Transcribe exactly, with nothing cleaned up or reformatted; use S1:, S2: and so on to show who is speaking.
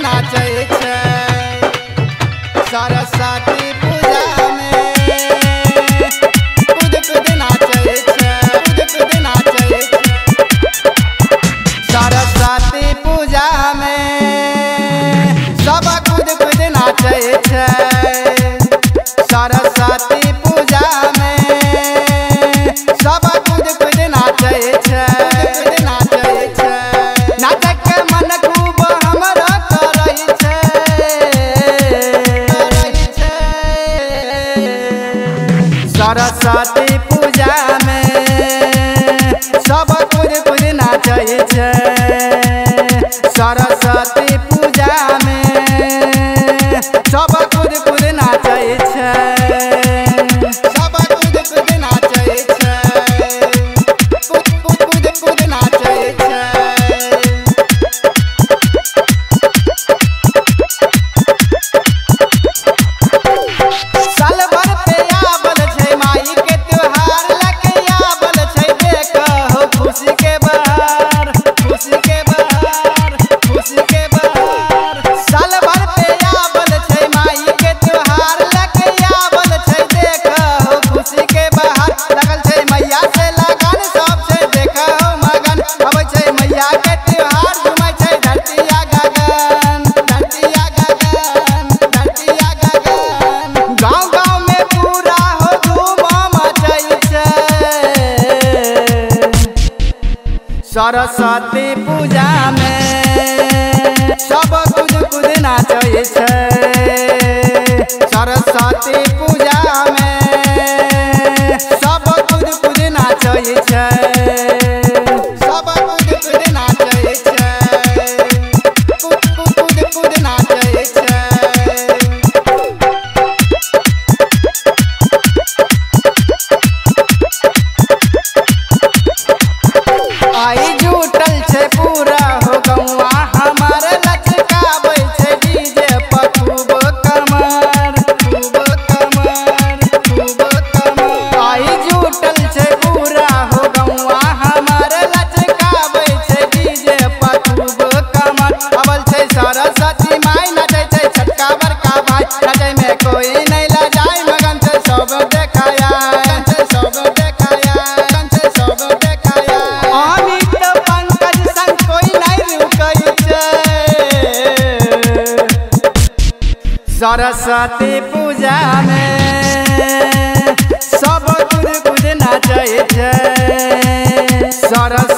S1: नाचे छै सरस्वती पूजा में कूद कूद नाचे छै कूद कूद नाचे सरस्वती पूजा में सब कूद कूद नाचे छै सरस्वती पूजा में सब कूद कूद नाचे छै कूद नाचे छै नाचक के मन खूब हमरा करै छै करै छै सरस्वती पूजा में सब कूद कूद नाचे छै सरस्वती पूजा में सब कूद कूद नाचे छै सब कूद कूद नाचे छै कूद कूद कूद कूद नाचे छै साल भर पे आबल छै माई के त्योहार लके आबल छै देखो खुशी के बहार खुशी के बहार खुशी के बहार साल भर पे आबल छै माई के त्योहार लके आबल छै देखो खुशी के बहार लगल छै मैया से लगन सब छै देखो मगन अबै छै मैया के त्योहार झुमै छै धरती आ गगन धरती आ गगन धरती आ गगन गाँव गाँव में पूरा हो धूम मचै छै सरस्वती पूजा में सब कूद कूद नाचे छै सरस्वती पूजा में सब कूद कूद नाचे छै सब कूद कूद नाचे छै कूद कूद कूद कूद नाचे छै आई जुटल छै पूरा हो गौआ हमार लचकाबै छै डीजे पर खूब कमर खूब कमर खूब कमर आई जुटल छै पूरा हो गौआ हमार लचकाबै छै डीजे पर खूब कमर अबल छै सरस्वती माई नचै छै छोटका बड़का भाई नचै में कोई नहीं ला जाए मगन छै सब देखाया छै सब देखाया छै सब देखाया अमित पंकज संग कोई नहीं रुकै छै सरस्वती पूजा में सब कूद कूद नाचे छै सरस्वती